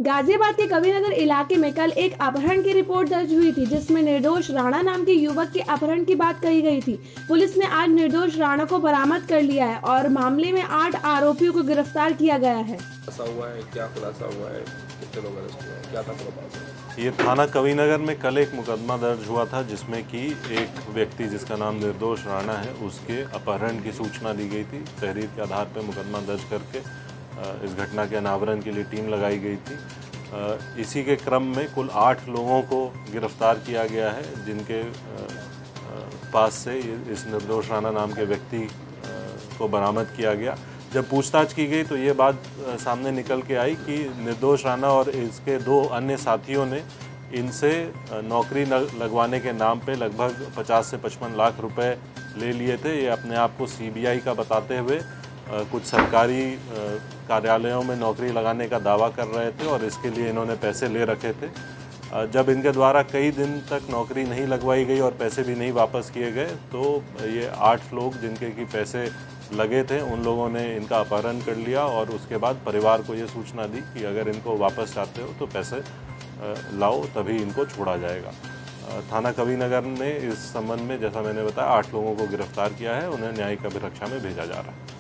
गाजियाबाद के कविनगर इलाके में कल एक अपहरण की रिपोर्ट दर्ज हुई थी, जिसमें निर्दोष राणा नाम के युवक के अपहरण की बात कही गई थी। पुलिस ने आज निर्दोष राणा को बरामद कर लिया है और मामले में 8 आरोपियों को गिरफ्तार किया गया है। खुलासा हुआ है, क्या खुलासा हुआ है, कितने लोग अरेस्ट हुए हैं, क्या था पूरा मामला? ये थाना कविनगर में कल एक मुकदमा दर्ज हुआ था, जिसमें कि एक व्यक्ति जिसका नाम निर्दोष राणा है, उसके अपहरण की सूचना दी गई थी। तहरीर के आधार पर मुकदमा दर्ज करके इस घटना के अनावरण के लिए टीम लगाई गई थी। इसी के क्रम में कुल 8 लोगों को गिरफ्तार किया गया है, जिनके पास से इस निर्दोष राणा नाम के व्यक्ति को बरामद किया गया। जब पूछताछ की गई तो ये बात सामने निकल के आई कि निर्दोष राणा और इसके 2 अन्य साथियों ने इनसे नौकरी लगवाने के नाम पे लगभग 50 से 55 लाख रुपए ले लिए थे। ये अपने आप को सीबीआई का बताते हुए कुछ सरकारी कार्यालयों में नौकरी लगाने का दावा कर रहे थे और इसके लिए इन्होंने पैसे ले रखे थे। जब इनके द्वारा कई दिन तक नौकरी नहीं लगवाई गई और पैसे भी नहीं वापस किए गए, तो ये 8 लोग जिनके कि पैसे लगे थे, उन लोगों ने इनका अपहरण कर लिया और उसके बाद परिवार को ये सूचना दी कि अगर इनको वापस चाहते हो तो पैसे लाओ, तभी इनको छोड़ा जाएगा। थाना कविनगर ने इस संबंध में, जैसा मैंने बताया, 8 लोगों को गिरफ्तार किया है। उन्हें न्यायिक अभिरक्षा में भेजा जा रहा है।